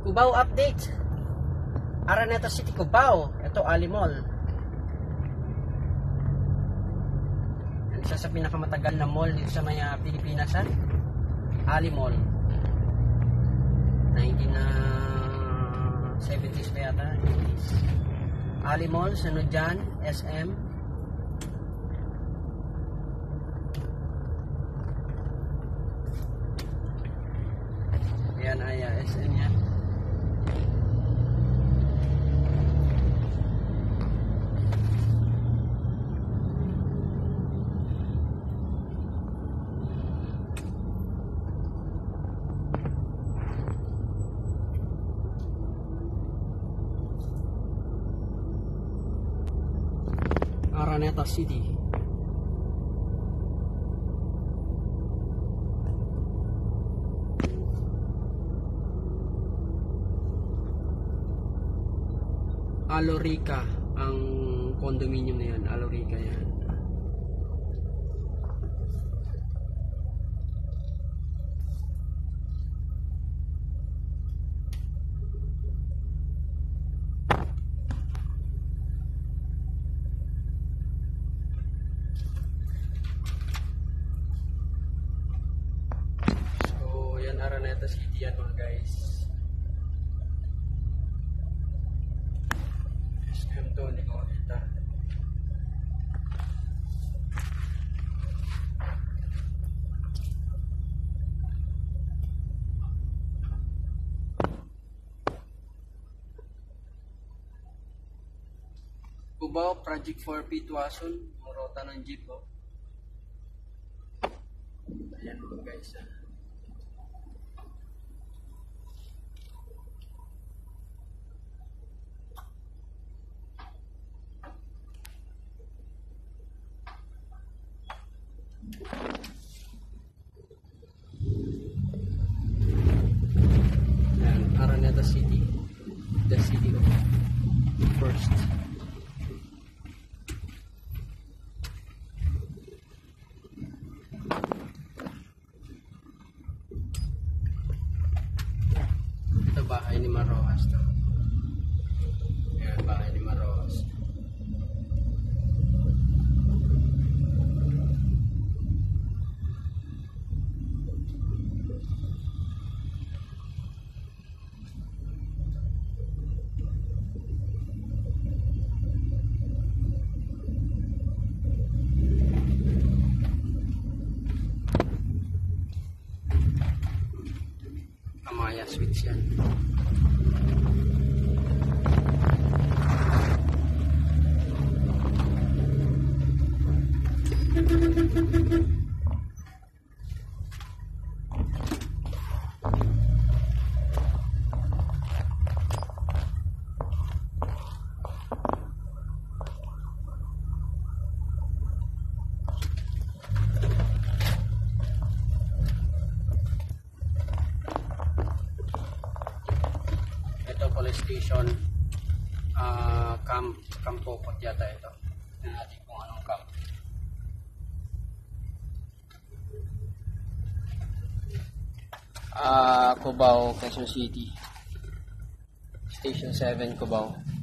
Cubao update. Araneta City, Cubao. Ito, Ali Mall. Isa sa pinakamatagal na mall dito sa mga Pilipinas, ha? Ali Mall. 1970s pa yata. 80s. Ali Mall, sunod dyan, SM. Yan ay SM yan. Araneta City. Alorica ang condominium na yan. Alorica yan. So yan, Araneta City yan mga guys. Ito, hindi ko makita. Cubao, Project 4P Tuason, Morota ng jeep, oh. Ayan mga guys, ha. And Araneta City, the city of first. Ito bahay ni Marojas to. Yan, bahay ni Marojas. Amaya Suites yan. Police station, Campo Pot yata ito. Tignan natin kung anong camp. Cubao, Quezon City. Station 7, Cubao.